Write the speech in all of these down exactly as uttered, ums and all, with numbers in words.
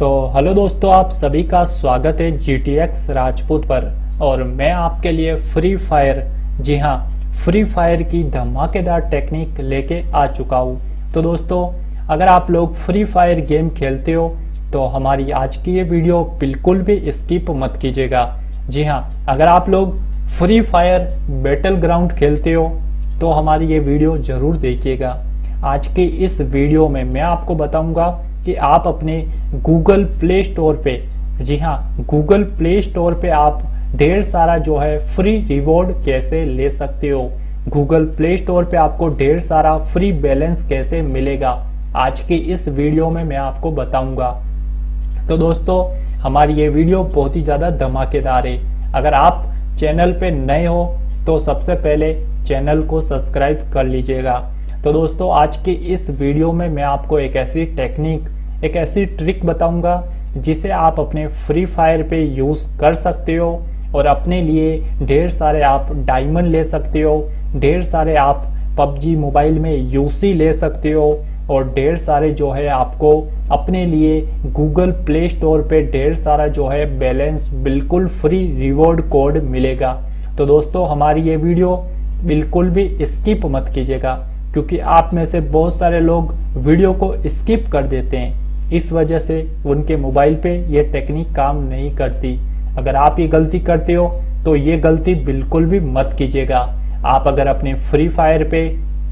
तो हेलो दोस्तों, आप सभी का स्वागत है जी टी एक्स राजपूत पर। और मैं आपके लिए फ्री फायर, जी हाँ, फ्री फायर की धमाकेदार टेक्निक लेके आ चुका हूँ। तो दोस्तों, अगर आप लोग फ्री फायर गेम खेलते हो तो हमारी आज की ये वीडियो बिल्कुल भी स्किप मत कीजिएगा। जी हाँ, अगर आप लोग फ्री फायर बैटल ग्राउंड खेलते हो तो हमारी ये वीडियो जरूर देखिएगा। आज की इस वीडियो में मैं आपको बताऊंगा कि आप अपने गूगल प्ले स्टोर पे, जी हाँ, गूगल प्ले स्टोर पे आप ढेर सारा जो है फ्री रिवॉर्ड कैसे ले सकते हो। गूगल प्ले स्टोर पे आपको ढेर सारा फ्री बैलेंस कैसे मिलेगा, आज की इस वीडियो में मैं आपको बताऊंगा। तो दोस्तों, हमारी ये वीडियो बहुत ही ज्यादा धमाकेदार है। अगर आप चैनल पे नए हो तो सबसे पहले चैनल को सब्सक्राइब कर लीजिएगा। तो दोस्तों, आज की इस वीडियो में मैं आपको एक ऐसी टेक्निक, एक ऐसी ट्रिक बताऊंगा जिसे आप अपने फ्री फायर पे यूज कर सकते हो और अपने लिए ढेर सारे आप डायमंड ले सकते हो, ढेर सारे आप पबजी मोबाइल में यूसी ले सकते हो और ढेर सारे जो है आपको अपने लिए गूगल प्ले स्टोर पे ढेर सारा जो है बैलेंस बिल्कुल फ्री रिवॉर्ड कोड मिलेगा। तो दोस्तों, हमारी ये वीडियो बिल्कुल भी स्किप मत कीजिएगा, क्योंकि आप में से बहुत सारे लोग वीडियो को स्किप कर देते हैं। इस वजह से उनके मोबाइल पे ये टेक्निक काम नहीं करती। अगर आप ये गलती करते हो तो ये गलती बिल्कुल भी मत कीजिएगा। आप अगर अपने फ्री फायर पे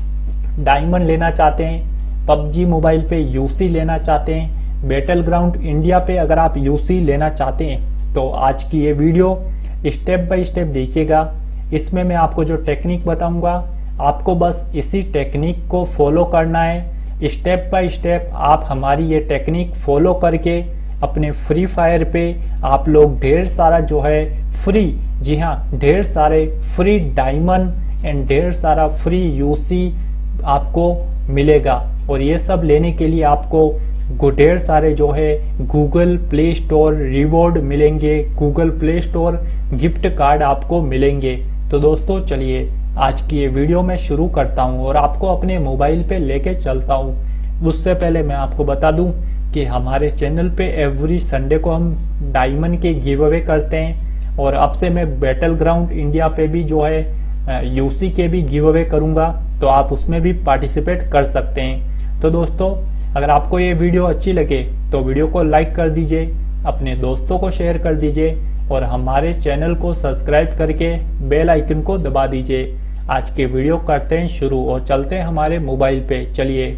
डायमंड लेना चाहते हैं, पबजी मोबाइल पे यूसी लेना चाहते हैं, बैटल ग्राउंड इंडिया पे अगर आप यूसी लेना चाहते हैं, तो आज की ये वीडियो स्टेप बाय स्टेप देखिएगा। इसमें मैं आपको जो टेक्निक बताऊंगा, आपको बस इसी टेक्निक को फॉलो करना है। स्टेप बाय स्टेप आप हमारी ये टेक्निक फॉलो करके अपने फ्री फायर पे आप लोग ढेर सारा जो है फ्री, जी हाँ, ढेर सारे फ्री डायमंड एंड ढेर सारा फ्री यूसी आपको मिलेगा। और ये सब लेने के लिए आपको ढेर सारे जो है गूगल प्ले स्टोर रिवॉर्ड मिलेंगे, Google Play Store gift card आपको मिलेंगे। तो दोस्तों, चलिए आज की ये वीडियो मैं शुरू करता हूं और आपको अपने मोबाइल पे लेके चलता हूं। उससे पहले मैं आपको बता दूं कि हमारे चैनल पे एवरी संडे को हम डायमंड के गिव अवे करते हैं और अब से मैं बैटल ग्राउंड इंडिया पे भी जो है यूसी के भी गिव अवे करूंगा, तो आप उसमें भी पार्टिसिपेट कर सकते हैं। तो दोस्तों, अगर आपको ये वीडियो अच्छी लगे तो वीडियो को लाइक कर दीजिए, अपने दोस्तों को शेयर कर दीजिए और हमारे चैनल को सब्सक्राइब करके बेल आइकन को दबा दीजिए। आज के वीडियो करते हैं शुरू और चलते हैं हमारे मोबाइल पे। चलिए,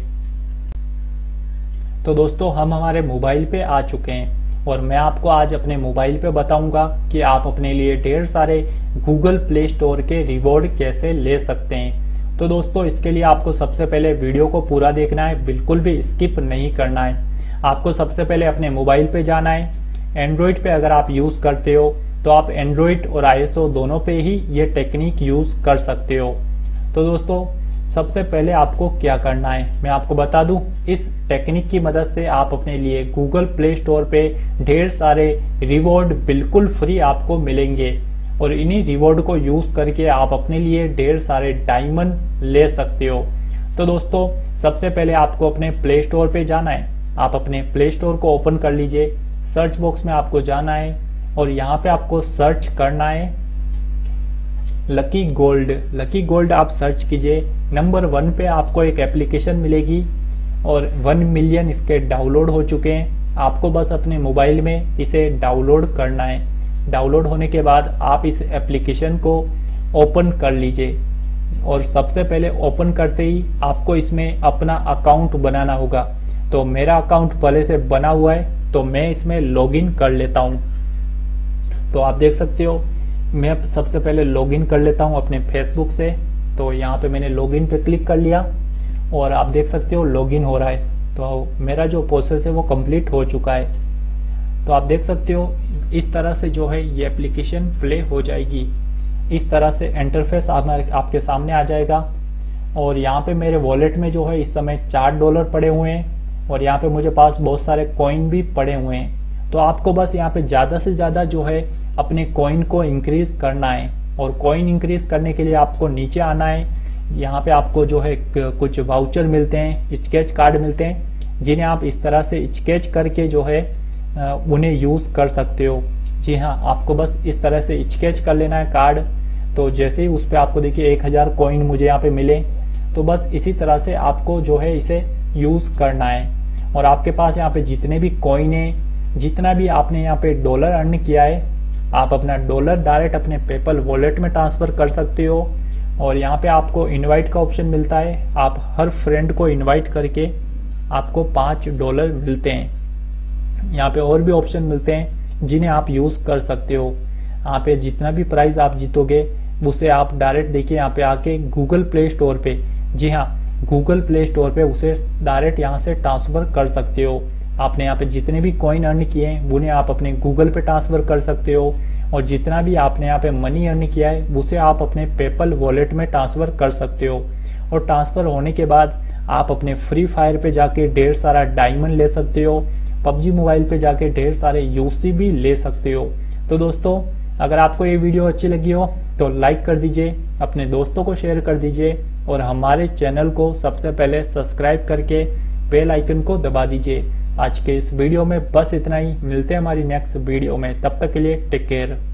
तो दोस्तों, हम हमारे मोबाइल पे आ चुके हैं और मैं आपको आज अपने मोबाइल पे बताऊंगा कि आप अपने लिए ढेर सारे गूगल प्ले स्टोर के रिवॉर्ड कैसे ले सकते हैं। तो दोस्तों, इसके लिए आपको सबसे पहले वीडियो को पूरा देखना है, बिल्कुल भी स्किप नहीं करना है। आपको सबसे पहले अपने मोबाइल पे जाना है। एंड्रॉइड पे अगर आप यूज करते हो तो आप एंड्रॉइड और आई एस ओ दोनों पे ही ये टेक्निक यूज कर सकते हो। तो दोस्तों, सबसे पहले आपको क्या करना है मैं आपको बता दूं। इस टेक्निक की मदद से आप अपने लिए गूगल प्ले स्टोर पे ढेर सारे रिवॉर्ड बिल्कुल फ्री आपको मिलेंगे और इन्हीं रिवॉर्ड को यूज करके आप अपने लिए ढेर सारे डायमंड ले सकते हो। तो दोस्तों, सबसे पहले आपको अपने प्ले स्टोर पे जाना है। आप अपने प्ले स्टोर को ओपन कर लीजिए। सर्च बॉक्स में आपको जाना है और यहाँ पे आपको सर्च करना है लकी गोल्ड। लकी गोल्ड आप सर्च कीजिए। नंबर वन पे आपको एक एप्लीकेशन मिलेगी और वन मिलियन इसके डाउनलोड हो चुके हैं। आपको बस अपने मोबाइल में इसे डाउनलोड करना है। डाउनलोड होने के बाद आप इस एप्लीकेशन को ओपन कर लीजिए और सबसे पहले ओपन करते ही आपको इसमें अपना अकाउंट बनाना होगा। तो मेरा अकाउंट पहले से बना हुआ है, तो मैं इसमें लॉगिन कर लेता हूँ। तो आप देख सकते हो, मैं सबसे पहले लॉगिन कर लेता हूं अपने फेसबुक से। तो यहाँ पे मैंने लॉगिन पे क्लिक कर लिया और आप देख सकते हो लॉगिन हो रहा है। तो मेरा जो प्रोसेस है वो कंप्लीट हो चुका है। तो आप देख सकते हो इस तरह से जो है ये एप्लीकेशन प्ले हो जाएगी। इस तरह से इंटरफेस आप, आपके सामने आ जाएगा और यहाँ पे मेरे वॉलेट में जो है इस समय चार डॉलर पड़े हुए हैं और यहाँ पे मुझे पास बहुत सारे कॉइन भी पड़े हुए हैं। तो आपको बस यहाँ पे ज्यादा से ज्यादा जो है अपने कॉइन को इंक्रीज करना है और कॉइन इंक्रीज करने के लिए आपको नीचे आना है। यहाँ पे आपको जो है कुछ वाउचर मिलते हैं, स्केच कार्ड मिलते हैं, जिन्हें आप इस तरह से स्केच करके जो है उन्हें यूज़ कर सकते हो। जी हाँ, आपको बस इस तरह से स्केच कर लेना है कार्ड। तो जैसे ही उस पर आपको देखिए एक हज़ार कॉइन मुझे यहाँ पे मिले, तो बस इसी तरह से आपको जो है इसे यूज़ करना है। और आपके पास यहाँ पे जितने भी कॉइन है, जितना भी आपने यहाँ पे डॉलर अर्न किया है, आप अपना डॉलर डायरेक्ट अपने पेपल वॉलेट में ट्रांसफ़र कर सकते हो। और यहाँ पे आपको इनवाइट का ऑप्शन मिलता है, आप हर फ्रेंड को इनवाइट करके आपको पाँच डॉलर मिलते हैं। यहाँ पे और भी ऑप्शन मिलते हैं जिन्हें आप यूज़ कर सकते हो। यहाँ पे जितना भी प्राइस आप जीतोगे उसे आप डायरेक्ट देखिए यहाँ पे आके गूगल प्ले स्टोर पे, जी हाँ गूगल प्ले स्टोर पे उसे डायरेक्ट यहाँ से ट्रांसफ़र कर सकते हो। आपने यहाँ पे जितने भी कॉइन अर्न किए हैं उन्हें आप अपने गूगल पे ट्रांसफ़र कर सकते हो, और जितना भी आपने यहाँ पे मनी अर्न किया है उसे आप अपने पेपल वॉलेट में ट्रांसफ़र कर सकते हो। और ट्रांसफ़र होने के बाद आप अपने फ्री फायर पे जाके ढेर सारा डायमंड ले सकते हो, पबजी मोबाइल पे जाके ढेर सारे यूसी भी ले सकते हो। तो दोस्तों, अगर आपको ये वीडियो अच्छी लगी हो तो लाइक कर दीजिए, अपने दोस्तों को शेयर कर दीजिए, और हमारे चैनल को सबसे पहले सब्सक्राइब करके बेल आइकन को दबा दीजिए। आज के इस वीडियो में बस इतना ही, मिलते हैं हमारी नेक्स्ट वीडियो में, तब तक के लिए टेक केयर।